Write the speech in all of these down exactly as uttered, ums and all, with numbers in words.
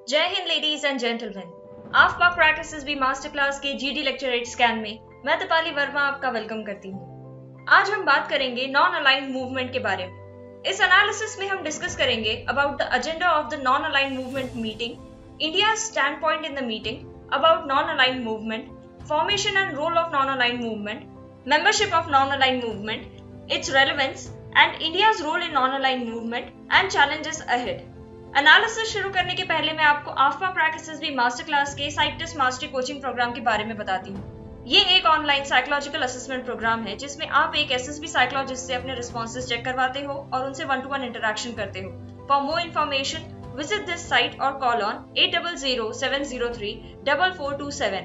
जय Hind ladies and gentleman. आफ्का practice B master class के जीडी लेक्चर एट स्कैन में मैं दीपाली वर्मा आपका वेलकम करती हूँ। आज हम बात करेंगे नॉन अलाइंड मूवमेंट के बारे में। इस एनालिसिस में हम डिस्कस करेंगे about the agenda of the non aligned movement meeting, India stand point in the meeting, about non aligned movement, formation and role of non aligned movement, membership of non aligned movement, its relevance and India's role in non aligned movement and challenges ahead. Analysis शुरू करने के पहले मैं आपको आफ्का practice B master class के साइक्टिस mastery coaching program के बारे में बताती हूँ। ये एक ऑनलाइन साइकोलॉजिकल असेसमेंट प्रोग्राम है जिसमें आप एक एसएसबी साइकोलॉजिस्ट से अपने रिस्पॉन्सेज चेक करवाते हो और उनसे वन टू वन इंटरेक्शन करते हो। For more information visit this site और call on at double zero seven zero three double four two seven.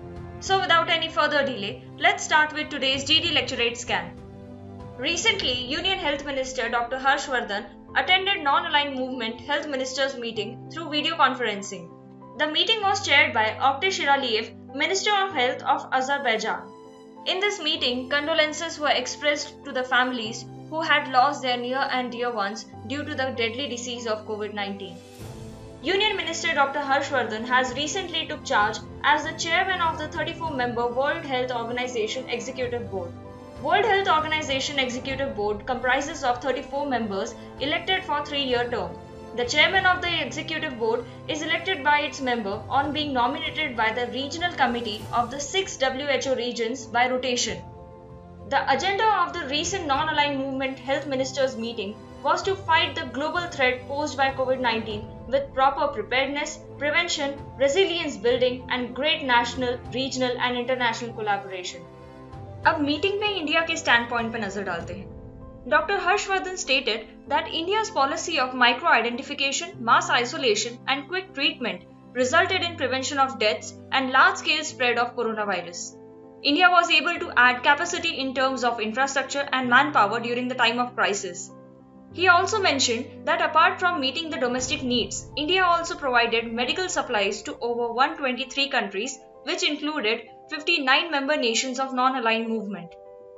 So without any further delay, let's start with today's G D Lecture eight scan. Recently, Union Health Minister Doctor Harshvardhan attended non-aligned movement health ministers meeting through video conferencing. The meeting was chaired by Oktay Shiraliyev, Minister of Health of Azerbaijan. In this meeting, condolences were expressed to the families who had lost their near and dear ones due to the deadly disease of COVID nineteen. Union Minister Doctor Harshvardhan has recently took charge as the chairman of the thirty-four member World Health Organization Executive Board. World Health Organization Executive Board comprises of thirty-four members elected for three-year term. The chairman of the executive board is elected by its member on being nominated by the regional committee of the six W H O regions by rotation. The agenda of the recent non-aligned movement health ministers meeting was to fight the global threat posed by COVID nineteen with proper preparedness, prevention, resilience building and great national, regional and international collaboration. अब meeting में India के stand point पर नजर डालते हैं। Doctor Harshvardhan stated that India's policy of micro identification, mass isolation and quick treatment resulted in prevention of deaths and large-scale spread of coronavirus. India was able to add capacity in terms of infrastructure and manpower during the time of crisis. He also mentioned that apart from meeting the domestic needs, India also provided medical supplies to over one hundred twenty-three countries, which included fifty-nine member nations of non-aligned movement.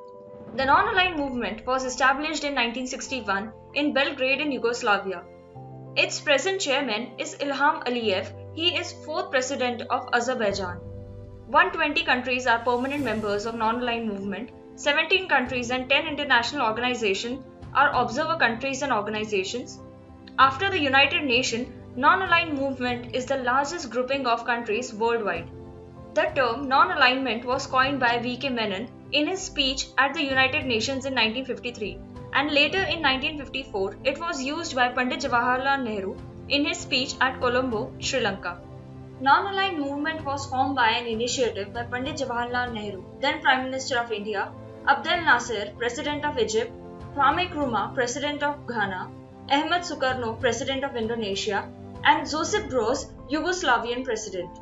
The non-aligned movement was established in nineteen sixty-one in Belgrade in Yugoslavia. Its present chairman is Ilham Aliyev. He is fourth president of Azerbaijan. one hundred twenty countries are permanent members of non-aligned movement. seventeen countries and ten international organizations are observer countries and organizations. After the United Nations, non-aligned movement is the largest grouping of countries worldwide. The term non-alignment was coined by V K Menon in his speech at the United Nations in nineteen fifty-three, and later in nineteen fifty-four it was used by Pandit Jawaharlal Nehru in his speech at Colombo, Sri Lanka. Non-aligned movement was formed by an initiative by Pandit Jawaharlal Nehru, then Prime Minister of India, Abdel Nasser, President of Egypt, Kwame Nkrumah, President of Ghana, Ahmed Sukarno, President of Indonesia, and Josip Broz, Yugoslavian President.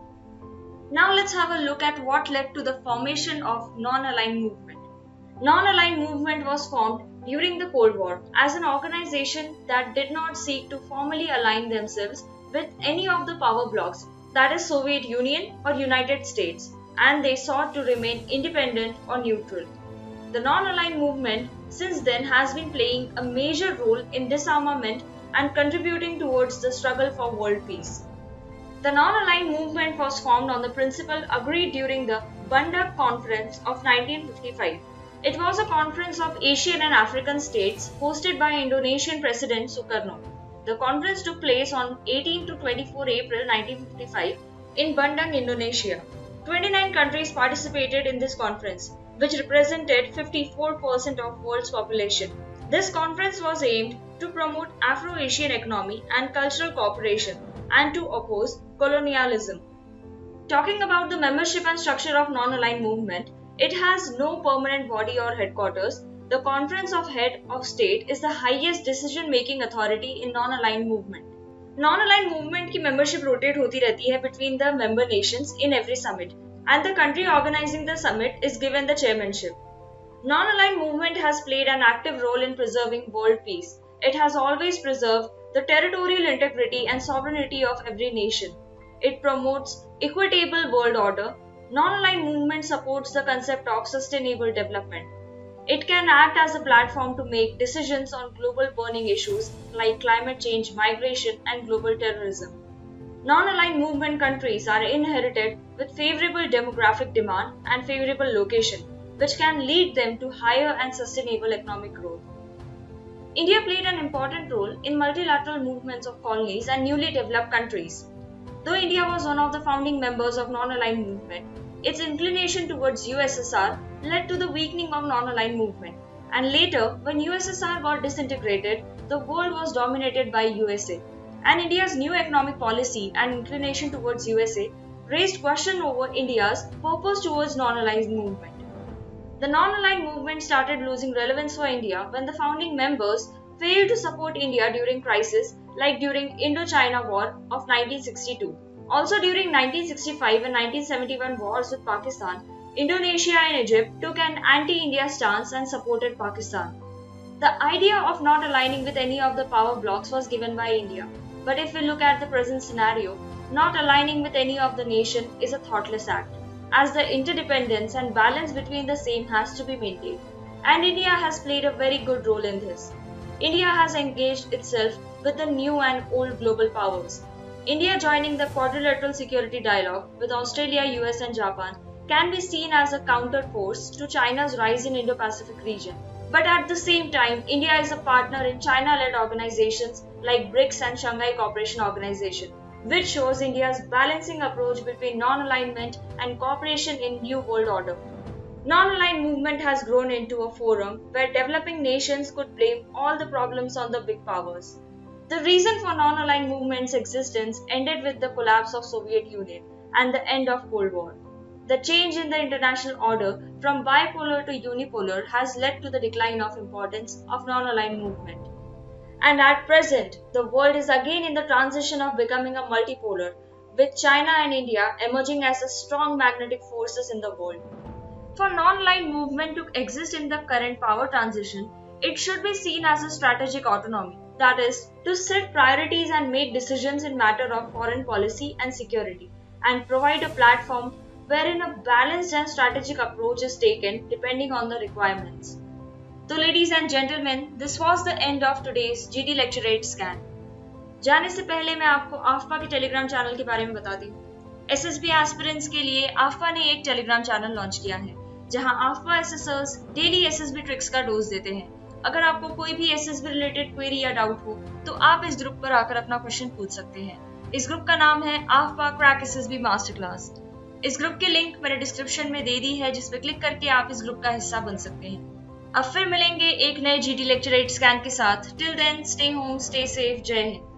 Now let's have a look at what led to the formation of non-aligned movement. Non-aligned movement was formed during the Cold War as an organization that did not seek to formally align themselves with any of the power blocs, that is Soviet Union or United States, and they sought to remain independent or neutral. The non-aligned movement since then has been playing a major role in disarmament and contributing towards the struggle for world peace. The non-aligned movement was formed on the principle agreed during the Bundag Conference of nineteen fifty-five. It was a conference of Asian and African states hosted by Indonesian President Sukarno. The conference took place on eighteenth to twenty-fourth April nineteen fifty-five in Bandung, Indonesia. twenty-nine countries participated in this conference, which represented fifty-four percent of world's population. This conference was aimed to promote Afro-Asian economy and cultural cooperation and to oppose colonialism. Talking about the membership and structure of non-aligned movement, it has no permanent body or headquarters. The Conference of Head of State is the highest decision-making authority in non-aligned movement. Non-aligned movement की membership rotate होती रहती है between the member nations in every summit, and the country organizing the summit is given the chairmanship. Non-aligned movement has played an active role in preserving world peace. It has always preserved the territorial integrity and sovereignty of every nation. It promotes equitable world order. Non-aligned movement supports the concept of sustainable development. It can act as a platform to make decisions on global burning issues like climate change, migration, and global terrorism. Non-aligned movement countries are inherited with favorable demographic demand and favorable location, which can lead them to higher and sustainable economic growth. India played an important role in multilateral movements of colonies and newly developed countries. Though India was one of the founding members of non-aligned movement, its inclination towards U S S R led to the weakening of non-aligned movement, and later, when U S S R got disintegrated, the world was dominated by U S A, and India's new economic policy and inclination towards U S A raised question over India's purpose towards non-aligned movement. The non-aligned movement started losing relevance for India when the founding members failed to support India during crises like during Indo-China War of nineteen sixty-two. Also during nineteen sixty-five and nineteen seventy-one wars with Pakistan, Indonesia and Egypt took an anti-India stance and supported Pakistan. The idea of not aligning with any of the power blocs was given by India. But if we look at the present scenario, not aligning with any of the nation is a thoughtless act, as the interdependence and balance between the same has to be maintained. And India has played a very good role in this. India has engaged itself with the new and old global powers. India joining the Quadrilateral Security Dialogue with Australia, U S and Japan can be seen as a counter force to China's rise in Indo-Pacific region. But at the same time, India is a partner in China-led organizations like BRICS and Shanghai Cooperation Organization, which shows India's balancing approach between non-alignment and cooperation in New World Order. Non-aligned movement has grown into a forum where developing nations could blame all the problems on the big powers. The reason for non-aligned movement's existence ended with the collapse of Soviet Union and the end of Cold War. The change in the international order from bipolar to unipolar has led to the decline of importance of non-aligned movement. And at present, the world is again in the transition of becoming a multipolar, with China and India emerging as the strong magnetic forces in the world. For non-aligned movement to exist in the current power transition, it should be seen as a strategic autonomy, that is, to set priorities and make decisions in matter of foreign policy and security, and provide a platform wherein a balanced and strategic approach is taken depending on the requirements. So ladies and gentlemen, this was the end of today's G D Lecture eight scan. जाने से पहले मैं आपको आफ्पा के Telegram channel के बारे में बताती हूँ। एसएसबी एस्पिरेंट्स के लिए आफ्पा ने एक टेलीग्राम चैनल लॉन्च किया है, जहां आफ्पा एसएसर्स डेली एसएसबी ट्रिक्स का डोज देते हैं। अगर आपको कोई भी एसएसबी रिलेटेड क्वेरी या डाउट हो, तो आप इस ग्रुप पर आकर अपना क्वेश्चन पूछ सकते हैं। इस ग्रुप का नाम है आफ्पा क्रैक एसएसबी मास्टर क्लास। इस ग्रुप की लिंक मैंने डिस्क्रिप्शन में दे दी है, जिस पर क्लिक करके आप इस ग्रुप का हिस्सा बन सकते हैं। अब फिर मिलेंगे एक नए जीडी लेक्चर एट स्कैन के साथ। Till then stay home, stay safe, Jai Hind.